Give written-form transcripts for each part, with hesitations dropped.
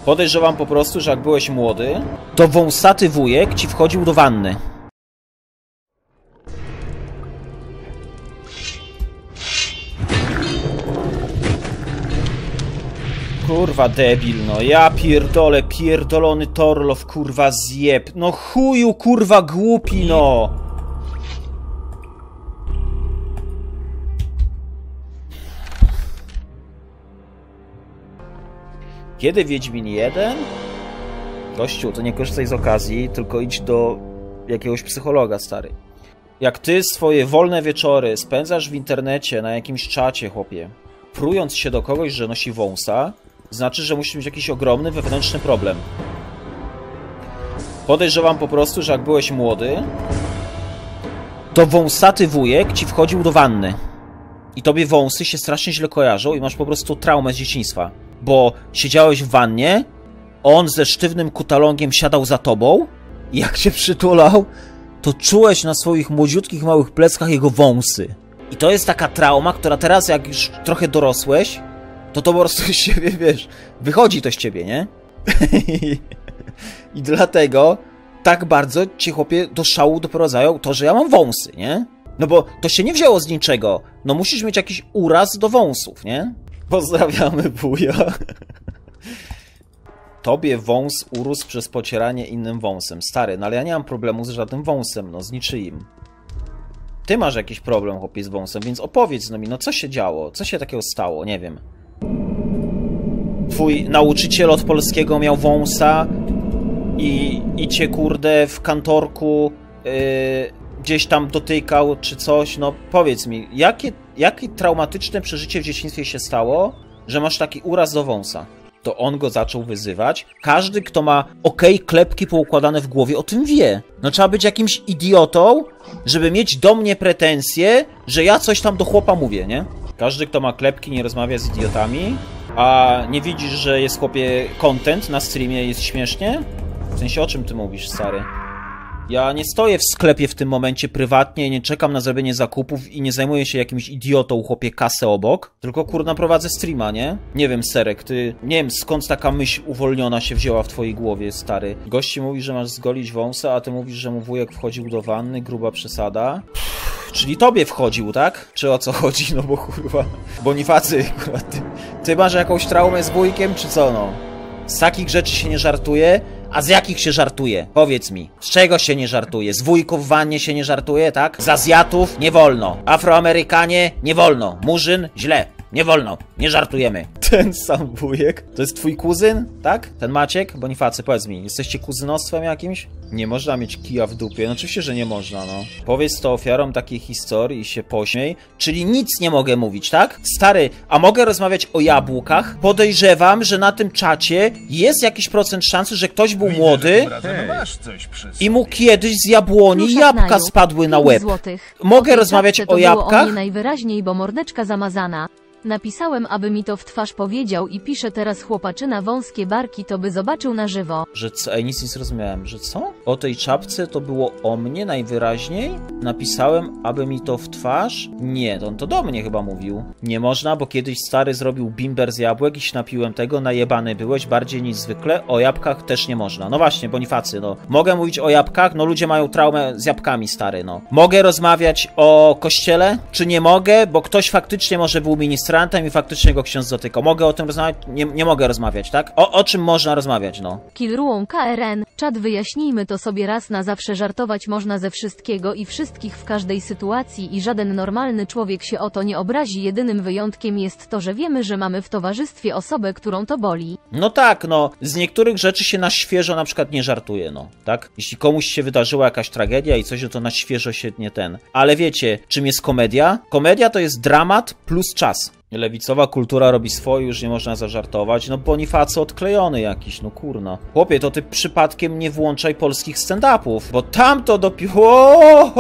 Podejrzewam po prostu, że jak byłeś młody, to wąsaty wujek ci wchodził do wanny. Kurwa debil, no ja pierdolę, pierdolony Torlow, kurwa zjeb. No chuju, kurwa głupi, no. Kiedy Wiedźmin 1? Gościu, to nie korzystaj z okazji, tylko idź do jakiegoś psychologa, stary. Jak ty swoje wolne wieczory spędzasz w internecie, na jakimś czacie, chłopie, prując się do kogoś, że nosi wąsa, znaczy, że musisz mieć jakiś ogromny wewnętrzny problem. Podejrzewam po prostu, że jak byłeś młody, to wąsaty wujek ci wchodził do wanny. I tobie wąsy się strasznie źle kojarzą i masz po prostu traumę z dzieciństwa. Bo siedziałeś w wannie, on ze sztywnym kutalongiem siadał za tobą i jak cię przytulał, to czułeś na swoich młodziutkich małych pleckach jego wąsy. I to jest taka trauma, która teraz, jak już trochę dorosłeś, to po prostu z ciebie, wiesz, wychodzi to z ciebie, nie? I dlatego tak bardzo cię, chłopie, do szału doprowadzają to, że ja mam wąsy, nie? No bo to się nie wzięło z niczego. No musisz mieć jakiś uraz do wąsów, nie? Pozdrawiamy wuja. Tobie wąs urósł przez pocieranie innym wąsem. Stary, no ale ja nie mam problemu z żadnym wąsem, no z niczyim. Ty masz jakiś problem, chłopie, z wąsem, więc opowiedz mi, no co się działo? Co się takiego stało? Nie wiem. Twój nauczyciel od polskiego miał wąsa i cię, kurde, w kantorku gdzieś tam dotykał, czy coś, no powiedz mi, jakie traumatyczne przeżycie w dzieciństwie się stało, że masz taki uraz do wąsa? To on go zaczął wyzywać. Każdy, kto ma klepki poukładane w głowie, o tym wie. No trzeba być jakimś idiotą, żeby mieć do mnie pretensje, że ja coś tam do chłopa mówię, nie? Każdy, kto ma klepki, nie rozmawia z idiotami, a nie widzisz, że jest, chłopie, content na streamie, jest śmiesznie? W sensie, o czym ty mówisz, stary? Ja nie stoję w sklepie w tym momencie prywatnie, nie czekam na zrobienie zakupów i nie zajmuję się jakimś idiotą, chłopie, kasę obok, tylko, kurna, prowadzę streama, nie? Nie wiem, Serek, ty... Nie wiem, skąd taka myśl uwolniona się wzięła w twojej głowie, stary. Gości mówi, że masz zgolić wąsa, a ty mówisz, że mu wujek wchodził do wanny, gruba przesada. Czyli tobie wchodził, tak? Czy o co chodzi? No bo, kurwa... Bonifacy, kurwa, ty masz jakąś traumę z wujkiem, czy co, no? Z takich rzeczy się nie żartuje. A z jakich się żartuje? Powiedz mi. Z czego się nie żartuje? Z wujków w wannie się nie żartuje, tak? Z Azjatów? Nie wolno. Afroamerykanie? Nie wolno. Murzyn? Źle. Nie wolno. Nie żartujemy. Ten sam wujek? To jest twój kuzyn? Tak? Ten Maciek? Bonifacy, powiedz mi. Jesteście kuzynostwem jakimś? Nie można mieć kija w dupie. No oczywiście, że nie można, no. Powiedz to ofiarom takiej historii i się pośmiej. Czyli nic nie mogę mówić, tak? Stary, a mogę rozmawiać o jabłkach? Podejrzewam, że na tym czacie jest jakiś procent szansy, że ktoś był młody i mu kiedyś z jabłoni jabłka spadły na łeb. Mogę rozmawiać o jabłkach? O mnie najwyraźniej, bo mordeczka zamazana. Napisałem, aby mi to w twarz powiedział i piszę teraz chłopaczyna wąskie barki, to by zobaczył na żywo. Że co? Ej, nic nie zrozumiałem. Że co? O tej czapce to było o mnie najwyraźniej? Napisałem, aby mi to w twarz? Nie, on to do mnie chyba mówił. Nie można, bo kiedyś stary zrobił bimber z jabłek i się napiłem tego, najebany byłeś, bardziej niż zwykle. O jabłkach też nie można. No właśnie, Bonifacy, no. Mogę mówić o jabłkach? No ludzie mają traumę z jabłkami, stary, no. Mogę rozmawiać o kościele? Czy nie mogę? Bo ktoś faktycznie może był ministrem i faktycznie go ksiądz dotykał. Mogę o tym rozmawiać? Nie mogę rozmawiać, tak? O czym można rozmawiać, no? Kilruą KRN. Czad, wyjaśnijmy to sobie raz na zawsze, żartować można ze wszystkiego i wszystkich w każdej sytuacji i żaden normalny człowiek się o to nie obrazi. Jedynym wyjątkiem jest to, że wiemy, że mamy w towarzystwie osobę, którą to boli. No tak, no. Z niektórych rzeczy się na świeżo na przykład nie żartuje, no. Tak? Jeśli komuś się wydarzyła jakaś tragedia i coś, to na świeżo się nie ten. Ale wiecie, czym jest komedia? Komedia to jest dramat plus czas. Lewicowa kultura robi swoje, już nie można zażartować. No Bonifacy odklejony jakiś, no kurna. Chłopie, to ty przypadkiem nie włączaj polskich stand-upów, bo tam to dopiero...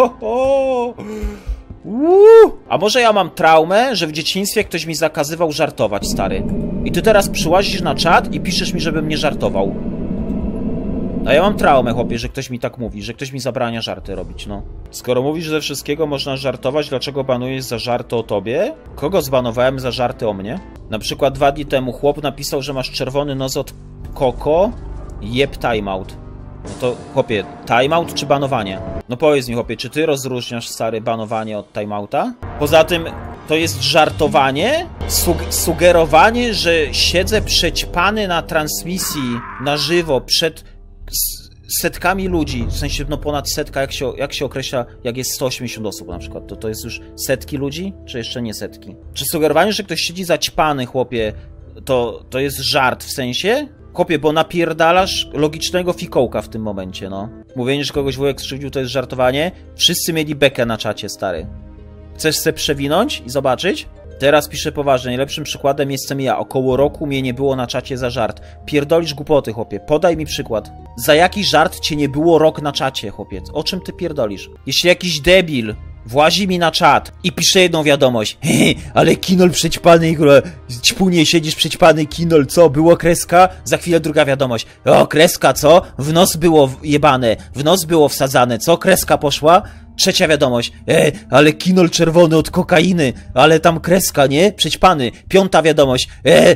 A może ja mam traumę, że w dzieciństwie ktoś mi zakazywał żartować, stary. I ty teraz przyłazisz na czat i piszesz mi, żebym nie żartował. A ja mam traumę, chłopie, że ktoś mi tak mówi, że ktoś mi zabrania żarty robić, no. Skoro mówisz, że ze wszystkiego można żartować, dlaczego banujesz za żarty o tobie? Kogo zbanowałem za żarty o mnie? Na przykład 2 dni temu chłop napisał, że masz czerwony nos od Koko, jeb timeout. No to, chłopie, timeout czy banowanie? No powiedz mi, chłopie, czy ty rozróżniasz, stary, banowanie od timeouta? Poza tym, to jest żartowanie? Sugerowanie, że siedzę przećpany na transmisji na żywo przed setkami ludzi, w sensie no ponad setka, jak się określa, jak jest 180 osób na przykład, to jest już setki ludzi, czy jeszcze nie setki? Czy sugerowanie, że ktoś siedzi zaćpany, chłopie, to jest żart w sensie? Chłopie, bo napierdalasz logicznego fikołka w tym momencie, no. Mówienie, że kogoś wujek skrzywdził, to jest żartowanie. Wszyscy mieli bekę na czacie, stary. Chcesz se przewinąć i zobaczyć? Teraz piszę poważnie. Najlepszym przykładem jestem ja. Około roku mnie nie było na czacie za żart. Pierdolisz głupoty, chłopie. Podaj mi przykład. Za jaki żart cię nie było rok na czacie, chłopiec? O czym ty pierdolisz? Jeśli jakiś debil włazi mi na czat i pisze jedną wiadomość. Ale Kinol przećpany, ćpunie, siedzisz przećpany, Kinol, co? Było kreska? Za chwilę druga wiadomość. O, kreska, co? W nos było jebane, w nos było wsadzane, co? Kreska poszła? Trzecia wiadomość. Ale Kinol czerwony od kokainy, ale tam kreska, nie? Przećpany. Piąta wiadomość.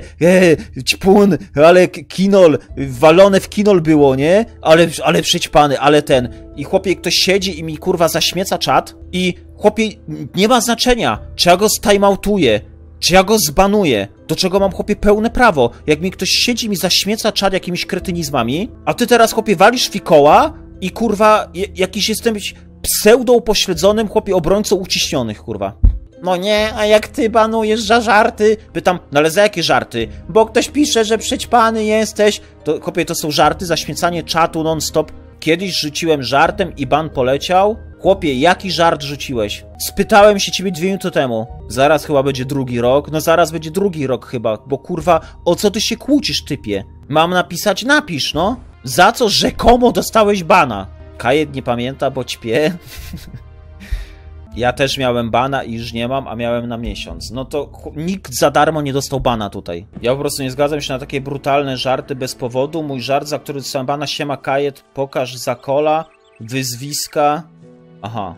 Ćpun, ale Kinol, walone w Kinol było, nie? Ale przećpany, ale ten. I chłopie, ktoś siedzi i mi kurwa zaśmieca czat i chłopie, nie ma znaczenia, czy ja go stimeoutuję, czy ja go zbanuję, do czego mam, chłopie, pełne prawo. Jak mi ktoś siedzi i mi zaśmieca czat jakimiś kretynizmami, a ty teraz, chłopie, walisz fikoła i kurwa, jakiś jestem pseudo upośledzonym, chłopie, obrońcą uciśnionych, kurwa. No nie, a jak ty banujesz za żarty? Pytam, no ale za jakie żarty? Bo ktoś pisze, że przećpany jesteś. To, chłopie, to są żarty, zaśmiecanie czatu non-stop. Kiedyś rzuciłem żartem i ban poleciał. Chłopie, jaki żart rzuciłeś? Spytałem się ciebie 2 minuty temu. Zaraz chyba będzie drugi rok. No zaraz będzie drugi rok chyba, bo kurwa, o co ty się kłócisz, typie? Mam napisać? Napisz, no. Za co rzekomo dostałeś bana? Kajet nie pamięta, bo ćpie. Ja też miałem bana i już nie mam, a miałem na miesiąc. No to nikt za darmo nie dostał bana tutaj. Ja po prostu nie zgadzam się na takie brutalne żarty bez powodu. Mój żart, za który dostałem bana, siema Kajet, pokaż zakola, wyzwiska. Aha.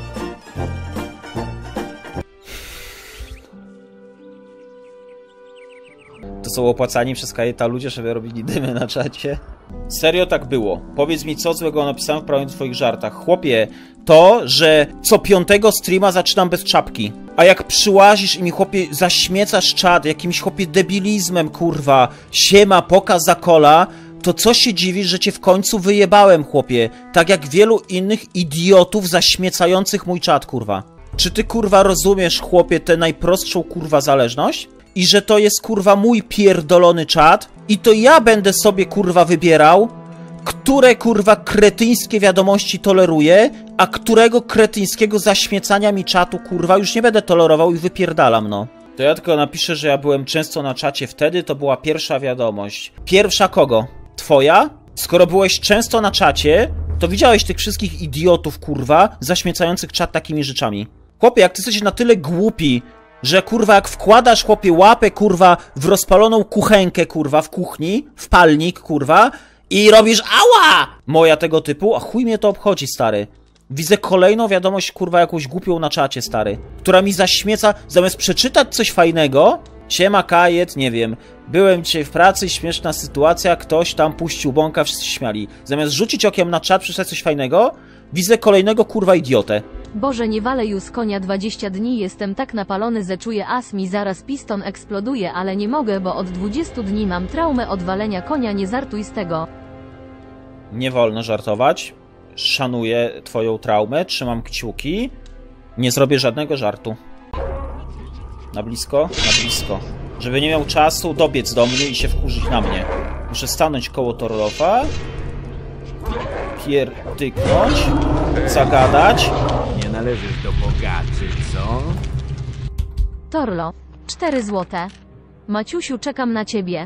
To są opłacani przez Kajeta ludzie, żeby robili dymy na czacie? Serio tak było. Powiedz mi, co złego napisałem w prawie twoich żartach. Chłopie, to, że co 5. streama zaczynam bez czapki. A jak przyłazisz i mi, chłopie, zaśmiecasz czat jakimś, chłopie, debilizmem, kurwa, siema, pokaz zakola, to co się dziwisz, że cię w końcu wyjebałem, chłopie? Tak jak wielu innych idiotów zaśmiecających mój czat, kurwa. Czy ty, kurwa, rozumiesz, chłopie, tę najprostszą, kurwa, zależność? I że to jest, kurwa, mój pierdolony czat i to ja będę sobie, kurwa, wybierał, które, kurwa, kretyńskie wiadomości toleruję, a którego kretyńskiego zaśmiecania mi czatu, kurwa, już nie będę tolerował i wypierdalam, no. To ja tylko napiszę, że ja byłem często na czacie wtedy, to była pierwsza wiadomość. Pierwsza kogo? Twoja? Skoro byłeś często na czacie, to widziałeś tych wszystkich idiotów, kurwa, zaśmiecających czat takimi rzeczami. Chłopie, jak ty jesteś na tyle głupi, że, kurwa, jak wkładasz, chłopie, łapę, kurwa, w rozpaloną kuchenkę, kurwa, w kuchni, w palnik, kurwa, i robisz ała! Moja tego typu, a chuj mnie to obchodzi, stary. Widzę kolejną wiadomość, kurwa, jakąś głupią na czacie, stary, która mi zaśmieca, zamiast przeczytać coś fajnego, siema Kajet, nie wiem, byłem dzisiaj w pracy, śmieszna sytuacja, ktoś tam puścił bąka, wszyscy się śmiali. Zamiast rzucić okiem na czat, przeczytać coś fajnego, widzę kolejnego, kurwa, idiotę. Boże, nie walę już konia 20 dni, jestem tak napalony, że czuję mi zaraz piston eksploduje, ale nie mogę, bo od 20 dni mam traumę od walenia konia, nie żartuj z tego. Nie wolno żartować. Szanuję twoją traumę, trzymam kciuki. Nie zrobię żadnego żartu. Na blisko? Na blisko. Żeby nie miał czasu dobiec do mnie i się wkurzyć na mnie. Muszę stanąć koło Torlofa. Pierdyknąć. Zagadać. Nie należysz do bogaczy, co? Torlo. 4 złote. Maciusiu, czekam na ciebie.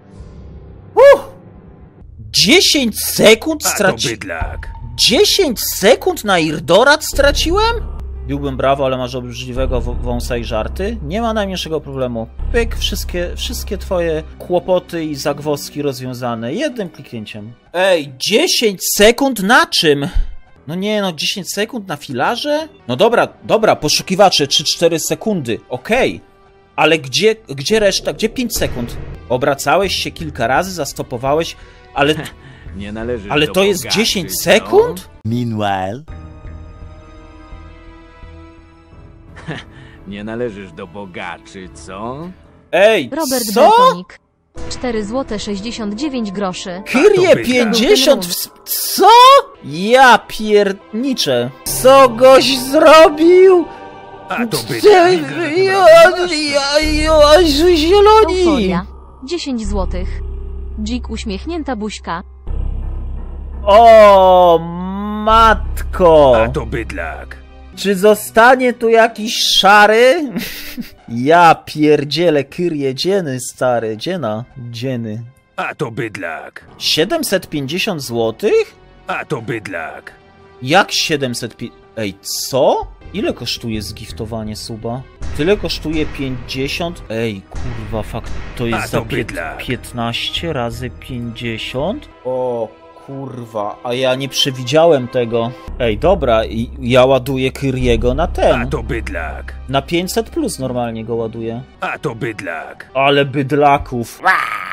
10 sekund straciłem. 10 sekund na Irdorat straciłem? Biłbym brawo, ale masz obrzydliwego wąsa i żarty. Nie ma najmniejszego problemu. Pyk, wszystkie twoje kłopoty i zagwozdki rozwiązane jednym kliknięciem. Ej, 10 sekund na czym? No nie, no 10 sekund na filarze? No dobra, poszukiwacze, 3-4 sekundy, okej. Ale gdzie reszta? Gdzie 5 sekund? Obracałeś się kilka razy, zastopowałeś, ale... Nie należysz Ale do to jest bogaczy, 10 co? sekund? Meanwhile, Nie należysz do bogaczy, co? Ej, Robert co? Bertonik. 4 zł 69 groszy. Kyrie to 50 Co? Ja pierniczę. Co goś zrobił? A to by... Zieloni! Euforia. 10 zł. Dzik uśmiechnięta buźka. O, matko! A to bydlak. Czy zostanie tu jakiś szary? Ja pierdzielę, Kyrie, dzieny stary, dzieny. A to bydlak. 750 zł? A to bydlak. Jak 750? Ej, co? Ile kosztuje zgiftowanie suba? Tyle kosztuje 50? Ej, kurwa, fakt, to jest A za to bydlak. 15 razy 50? O, kurwa, a ja nie przewidziałem tego. Ej, dobra, ja ładuję Kyriego na A ten. to bydlak. Na 500 plus normalnie go ładuję. A to bydlak. Ale bydlaków.